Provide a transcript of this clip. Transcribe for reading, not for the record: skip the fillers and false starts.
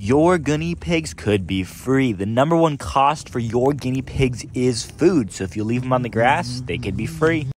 Your guinea pigs could be free. The number one cost for your guinea pigs is food. So if you leave them on the grass, they could be free.